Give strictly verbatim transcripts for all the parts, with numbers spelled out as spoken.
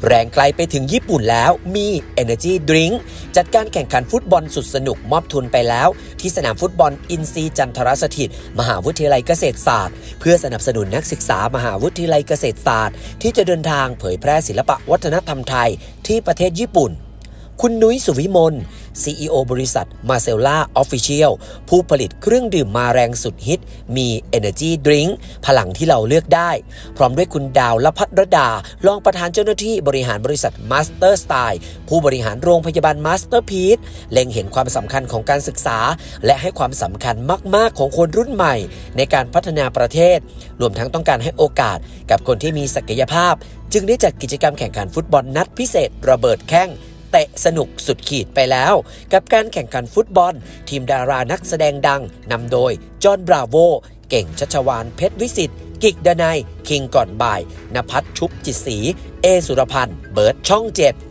แรงไกลไปถึงญี่ปุ่นแล้วมี Energy Drink จัดการแข่งขันฟุตบอลสุดสนุกมอบทุนไปแล้วที่สนามฟุตบอลอินทรีย์จันทรสถิตมหาวิทยาลัยเกษตรศาสตร์เพื่อสนับสนุนนักศึกษามหาวิทยาลัยเกษตรศาสตร์ที่จะเดินทางเผยแพร่ศิลปะวัฒนธรรมไทยที่ประเทศญี่ปุ่นคุณนุ้ยสุวิมล ซี อี โอ บริษัท Marcella Official ผู้ผลิตเครื่องดื่มมาแรงสุดฮิตมี Energy Drink พลังที่เราเลือกได้พร้อมด้วยคุณดาวละพัทรดารองประธานเจ้าหน้าที่บริหารบริษัท Master Style ผู้บริหารโรงพยาบาล Masterpiece เล็งเห็นความสำคัญของการศึกษาและให้ความสำคัญมากๆของคนรุ่นใหม่ในการพัฒนาประเทศรวมทั้งต้องการให้โอกาสกับคนที่มีศักยภาพจึงได้จัดกิจกรรมแข่งขันฟุตบอลนัดพิเศษระเบิดแข้งเตะสนุกสุดขีดไปแล้วกับการแข่งขันฟุตบอลทีมดารานักแสดงดังนำโดยจอห์นบราโวเก่งชัชวาลเพชรวิสิทธิ์กิกดนัยคิงก่อนบ่ายณภัทรชุบจิตศรีเอสุรพันธ์เบิร์ดช่องเจ็ด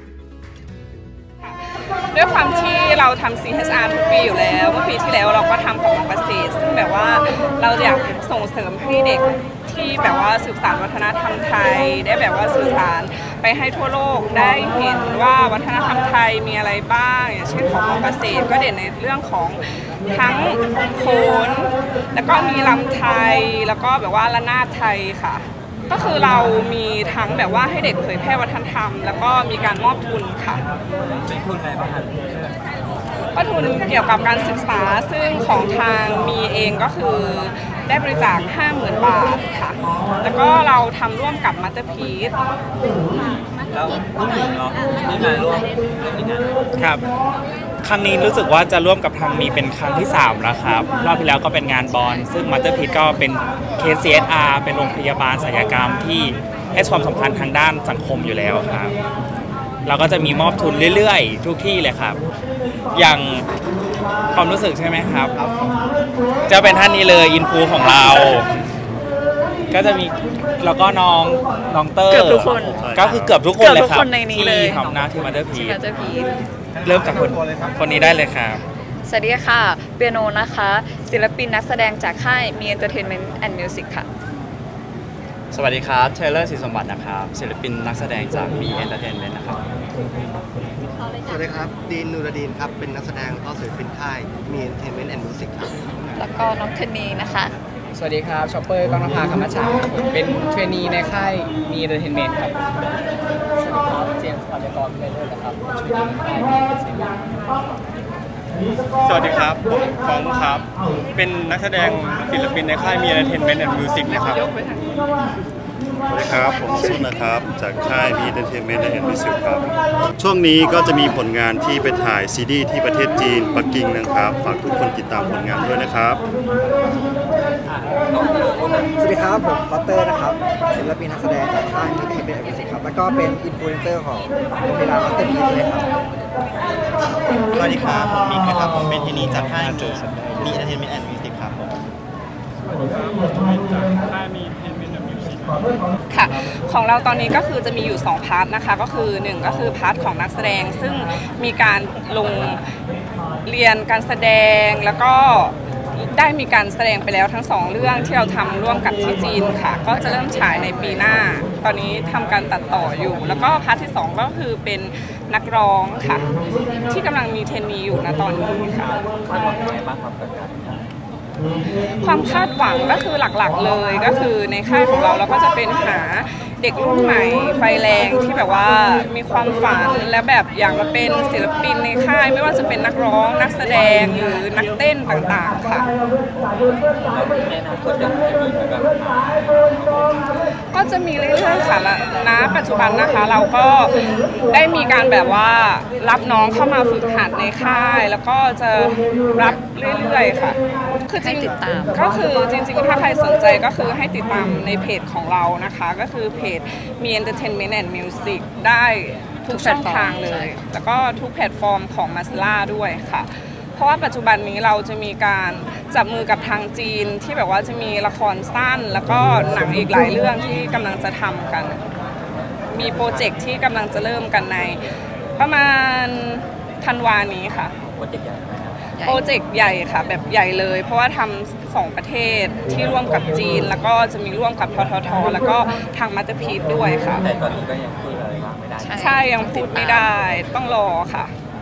ด้วยความที่เราทำ ซี เอช อาร์ ทุกปีอยู่แล้วเมื่อปีที่แล้วเราก็ทำกับมอเกษตรซึ่งแบบว่าเราอยากส่งเสริมให้เด็กที่แบบว่าสื่อสารวัฒนธรรมไทยได้แบบว่าสื่อสารไปให้ทั่วโลกได้เห็นว่าวัฒนธรรมไทยมีอะไรบ้างอย่างเช่นของมอเกษตรก็เด่นในเรื่องของทั้งโขนแล้วก็มีลำไทยแล้วก็แบบว่าระนาดไทยค่ะก็คือเรามีทั้งแบบว่าให้เด็กเผยแพร่วัฒนธรรมแล้วก็มีการมอบทุนค่ะเป็นทุนอะไรบ้างครับก็ทุนเกี่ยวกับการศึกษาซึ่งของทางมีเองก็คือได้บริจาค ห้าหมื่น บาทค่ะแล้วก็เราทำร่วมกับ Masterpiece แล้วผู้หญิงเนาะมีงานร่วมมีงานครับครั้งนี้รู้สึกว่าจะร่วมกับทางมีเป็นครั้งที่สามแล้วครับรอบที่แล้วก็เป็นงานบอลซึ่ง Masterpiece ก็เป็น เค ซี เอส อาร์ เป็นโรงพยาบาลศัลยกรรมที่ให้ความสำคัญทางด้านสังคมอยู่แล้วครับเราก็จะมีมอบทุนเรื่อยๆทุกที่เลยครับอย่างความรู้สึกใช่ไหมครับจะเป็นท่านนี้เลยอินฟูของเราก็จะมีแล้วก็น้องน้องเตอร์เกือบทุกคนก็คือเกือบทุกคนเลยครับที่ทำหน้าที่มาเตอร์พีซเริ่มจากคนคนนี้ได้เลยครับสวัสดีค่ะเปียโนนะคะศิลปินนักแสดงจากค่ายมี Entertainment and Music ค่ะสวัสดีครับเทเลอร์ศรีสมบัตินะครับศิลปินนักแสดงจากมี Entertainment นะครับสวัสดีครับดีนนูรดีนครับเป็นนักแสดงแล้วก็ศิลปินค่ายมี Entertainment and Music ครับแล้วก็น้องเทนนีนะคะสวัสดีครับชอปเปอร์กองนภาคำมัชชาเป็นเทรนนีในค่ายมี Entertainment ครับสวัสดีครับเจมส์ปัญญากรเป็นเรื่องนะครับเทรนนีในค่ายมี Entertainment สวัสดีครับผมฟองครับเป็นนักแสดงศิลปินในค่ายมี Entertainment and Music นะครับสวัสดีครับผมสุนนะครับจากค่ายมี Entertainment and Music ครับช่วงนี้ก็จะมีผลงานที่ไปถ่ายซีดีที่ประเทศจีนปักกิ่งนะครับฝากทุกคนติดตามผลงานด้วยนะครับสวัสดีครับผมลอตเตอร์นะครับศิลปินนักแสดงจากค่ายมี Entertainment and Music ครับแล้วก็เป็นอินฟลูเอนเซอร์ของโรงพยาบาลลอตเตอร์พีเลยครับสวัสดีครับผมมิกนะครับผมเป็นที่นี้จากค่ายมี Entertainment and Music ครับผมสวัสดีครับผมเป็นจากค่ายมี Entertainment and Music ค่ะของเราตอนนี้ก็คือจะมีอยู่สองพาร์ทนะคะก็คือหนึ่งก็คือพาร์ทของนักแสดงซึ่งมีการลงเรียนการแสดงแล้วก็ได้มีการแสดงไปแล้วทั้งสองเรื่องที่เราทำร่วมกับที่จีนค่ะก็จะเริ่มฉายในปีหน้าตอนนี้ทำการตัดต่ออยู่แล้วก็พาร์ทที่สองก็คือเป็นนักร้องค่ะที่กำลังมีเทรนนีอยู่ณตอนนี้ค่ะความคาดหวังก็คือหลักๆเลยก็คือในค่ายของเราเราก็จะเป็นหาเด็กรุ่นใหม่ไฟแรงที่แบบว่ามีความฝันและแบบอยากมาเป็นศิลปินในค่ายไม่ว่าจะเป็นนักร้องนักแสดงหรือนักเต้นต่างๆค่ะก็จะมีเรื่อยๆค่ะณปัจจุบันนะคะเราก็ได้มีการแบบว่ารับน้องเข้ามาฝึกหัดในค่ายแล้วก็จะรับเรื่อยๆค่ะคือจริงก็คือจริงๆถ้าใครสนใจก็คือให้ติดตามในเพจของเรานะคะก็คือเพจมี Entertainment and Music ได้ทุกช่องทางเลยแล้วก็ทุกแพลตฟอร์มของ Marcella ด้วยค่ะเพราะว่าปัจจุบันนี้เราจะมีการจับมือกับทางจีนที่แบบว่าจะมีละครสั้นแล้วก็หนังอีกหลายเรื่องที่กำลังจะทำกันมีโปรเจกต์ที่กำลังจะเริ่มกันในประมาณธันวานี้ค่ะโปรเจกต์ใหญ่ค่ะแบบใหญ่เลยเพราะว่าทำสองประเทศที่ร่วมกับจีนแล้วก็จะมีร่วมกับทททแล้วก็ทางมัตเตอร์พีซด้วยค่ะแต่ตอนนี้ก็ยังคุยอะไรมากไม่ได้ใช่ยังพูดไม่ได้ต้องรอค่ะ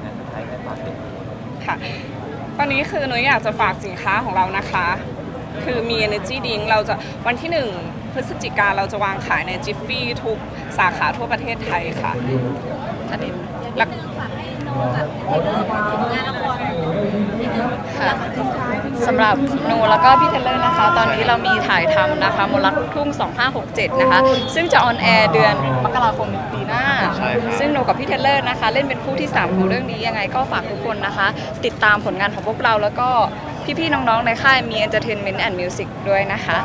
ค่ะตอนนี้คือหนูอยากจะฝากสินค้าของเรานะคะคือมี Energy Drink เราจะวันที่หนึ่งพฤศจิกาเราจะวางขายในจิฟฟี่ทุกสาขาทั่วประเทศไทยค่ะอันนี้แล้วค่ะสำหรับหนูแล้วก็พี่เทเลอร์นะคะตอนนี้เรามีถ่ายทำนะคะมนต์รักลูกทุ่งสองห้าหกเจ็ดนะคะซึ่งจะออนแอร์เดือนมกราคมปีหน้าซึ่งหนูกับพี่เทเลอร์นะคะเล่นเป็นคู่ที่สามของเรื่องนี้ยังไงก็ฝากทุกคนนะคะติดตามผลงานของพวกเราแล้วก็พี่ๆน้องๆในค่ายมี Entertainment and Music ด้วยนะคะ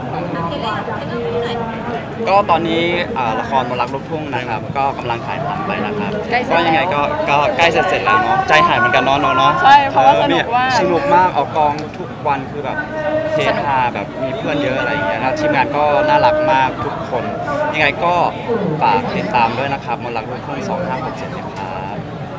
ก็ตอนนี้ละครมนต์รักลูกทุ่งนะครับก็กำลังถ่ายทำไปนะครับก็ยังไงก็ก็ใกล้เสร็จแล้วเนาะใจหายเหมือนกันเนาะเนาะใช่เพราะว่าสนุกมากสนุกมากออกกองทุกวันคือแบบเฮฮาแบบมีเพื่อนเยอะอะไรอย่างเงี้ยนะทีมงานก็น่ารักมากทุกคนยังไงก็ฝากติดตามด้วยนะครับมนต์รักลูกทุ่งสองห้าหกเจ็ดนะครับ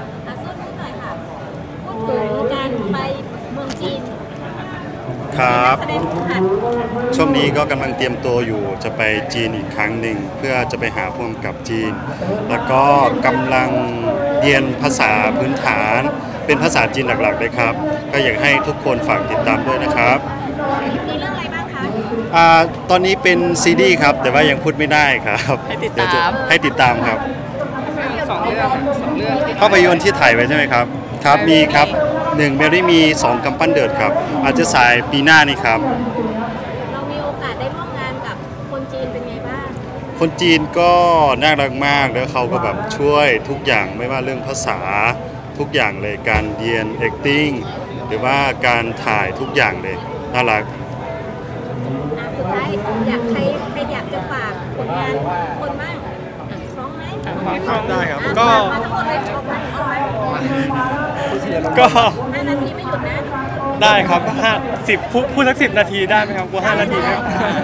พูดถึงการไปเมืองจีนครับช่วงนี้ก็กำลังเตรียมตัวอยู่จะไปจีนอีกครั้งหนึ่งเพื่อจะไปหาผู้กำกับจีนแล้วก็กำลังเรียนภาษาพื้นฐานเป็นภาษาจีนหลักๆเลยครับก็อยากให้ทุกคนฝากติดตามด้วยนะครับมีเรื่องอะไรบ้างคะอ่าตอนนี้เป็นซีดีครับแต่ว่ายังพูดไม่ได้ครับให้ติดตามให้ติดตามครับสองเรื่องสองเรื่องภาพยนตร์ที่ถ่ายไว้ใช่ไหมครับครับมีครับหนึ่งเมรี่มีสองกำปั้นเดือดครับอาจจะสายปีหน้านี่ครับเรามีโอกาสได้ร่วมงานกับคนจีนเป็นไงบ้างคนจีนก็น่ารักมากแล้วเขาก็แบบช่วยทุกอย่างไม่ว่าเรื่องภาษาทุกอย่างเลยการเรียน acting หรือว่าการถ่ายทุกอย่างเลยน่ารักสุดท้ายอยากใครใครอยากจะฝากผลงานคนบ้างฟ้องไหมฟ้องได้ครับก็ก็ห้านาทีไม่หยุดนะได้ครับก็ห้าสิบพูดสักสิบนาทีได้ไหมครับกลัวห้านาทีไหม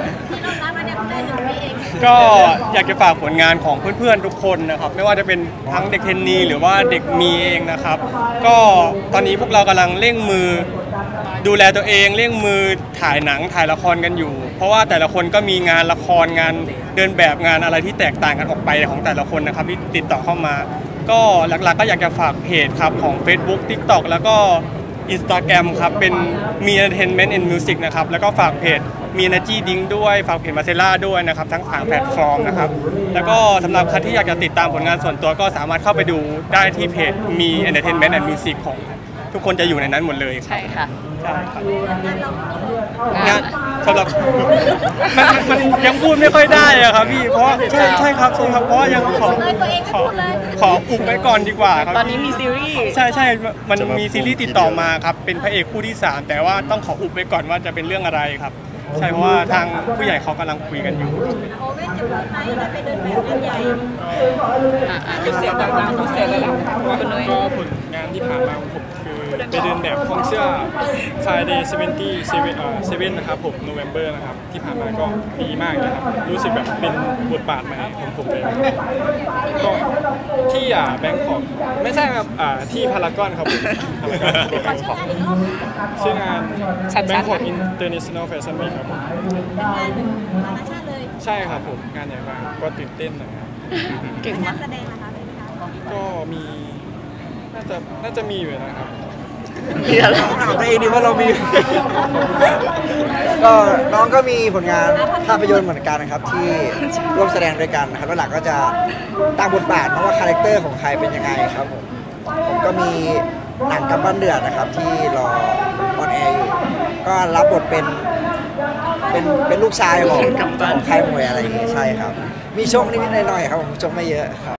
ก็อยากจะฝากผลงานของเพื่อนๆทุกคนนะครับไม่ว่าจะเป็นทั้งเด็กเทนนีหรือว่าเด็กมีเองนะครับก็ตอนนี้พวกเรากำลังเร่งมือดูแลตัวเองเร่งมือถ่ายหนังถ่ายละครกันอยู่เพราะว่าแต่ละคนก็มีงานละครงานเดินแบบงานอะไรที่แตกต่างกันออกไปของแต่ละคนนะครับที่ติดต่อเข้ามาก็หลักๆก็อยากจะฝากเพจครับของ Facebook TikTok แล้วก็ Instagram ครับเป็นมี Entertainment and Music นะครับแล้วก็ฝากเพจมี Energy Drink ด้วยฝากเพจมาเซล่าด้วยนะครับทั้งสามแพลตฟอร์มนะครับแล้วก็สำหรับใครที่อยากจะติดตามผลงานส่วนตัวก็สามารถเข้าไปดูได้ที่เพจมี Entertainment and Music ของทุกคนจะอยู่ในนั้นหมดเลยใช่ค่ะใช่ครับงานสำหรับมันมันยังพูดไม่ค่อยได้อะครับพี่เพราะใช่ใช่ครับใช่ครับเพราะยังขอขอขออุบไว้ก่อนดีกว่าครับตอนนี้มีซีรีส์ใช่ใช่มันมีซีรีส์ติดต่อมาครับเป็นพระเอกคู่ที่สามแต่ว่าต้องขออุบไว้ก่อนว่าจะเป็นเรื่องอะไรครับใช่เพราะว่าทางผู้ใหญ่เขากำลังคุยกันอยู่โอเว่นจะพูดไหมจะไปเดินแบบงานใหญ่พิเศษดังๆพิเศษเลยนะก็ผลงานที่ผ่านมาของผมคือไปเดินแบบของเสื้อ Friday เซเว่นตี้เซเว่นเอ่อเซเว่นนะครับผม November นะครับที่ผ่านมาก็ดีมากเลยครับรู้สึกแบบเป็นบทบาทใหม่ของผมเลยก็ที่อ่าแบงคอกไม่ใช่ครับอ่าที่พารากอนครับผมชื่องานแบงคอก International Fashion Week ครับผมใช่ครับผมงานใหญ่มากก็ตื่นเต้นนะครับเก่งมากแสดงนะคะก็มีน่าจะน่าจะมีอยู่นะครับมีอะไรถามตัวเองดีว่าเรามีก็น้องก็มีผลงานภาพยนตร์เหมือนกันนะครับที่ร่วมแสดงด้วยกันนะครับแล้วหลักก็จะตั้งบทบาทนะว่าคาแรคเตอร์ของใครเป็นยังไงครับผมผมก็มีหนังกำปั้นเดือดนะครับที่รอออนแอร์อยู่ก็รับบทเป็นเป็นเป็นลูกชายของของค่ายมวยอะไรอย่างเงี้ยใช่ครับมีโชคนิดๆหน่อยๆครับผมโชคไม่เยอะครับ